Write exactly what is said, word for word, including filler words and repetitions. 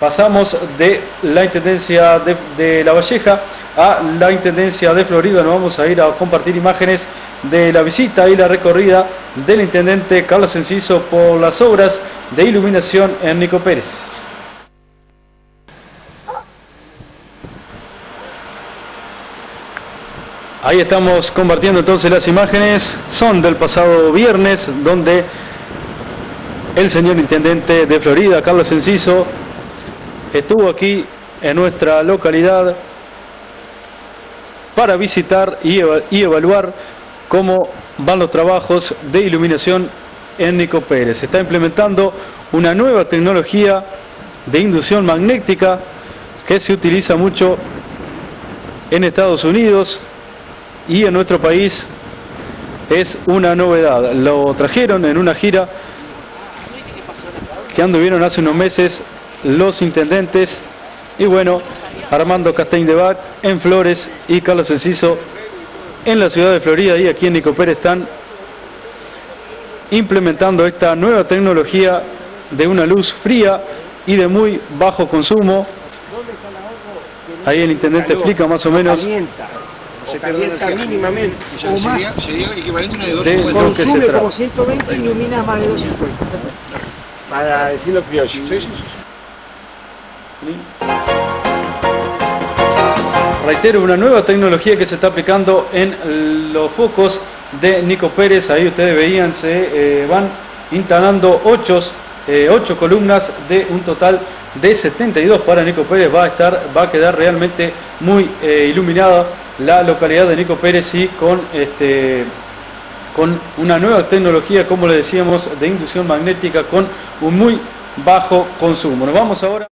pasamos de la Intendencia de, de La Valleja a la Intendencia de Florida. Nos vamos a ir a compartir imágenes de la visita y la recorrida del Intendente Carlos Enciso por las obras de iluminación en Nico Pérez. Ahí estamos compartiendo entonces las imágenes, son del pasado viernes, donde el señor Intendente de Florida, Carlos Enciso, estuvo aquí en nuestra localidad para visitar y, eva y evaluar cómo van los trabajos de iluminación en Nico Pérez. Se está implementando una nueva tecnología de inducción magnética que se utiliza mucho en Estados Unidos y en nuestro país es una novedad. Lo trajeron en una gira que anduvieron hace unos meses los intendentes y bueno, Armando Castaing de Bac en Flores y Carlos Enciso en la ciudad de Florida, y aquí en Nico Pérez están implementando esta nueva tecnología de una luz fría y de muy bajo consumo. Ahí el intendente explica más o menos se calienta mínimamente o más. Sería, sería equivalente a una de de consume como ciento veinte y ilumina más de doscientos cincuenta. Para decirlo criollo. Sí, sí, sí. Reitero, una nueva tecnología que se está aplicando en los focos de Nico Pérez. Ahí ustedes veían, se eh, van instalando ocho, eh, ocho columnas de un total de setenta y dos para Nico Pérez. Va a estar, va a quedar realmente muy eh, iluminada la localidad de Nico Pérez, y con este con una nueva tecnología, como le decíamos, de inducción magnética con un muy bajo consumo. Nos vamos ahora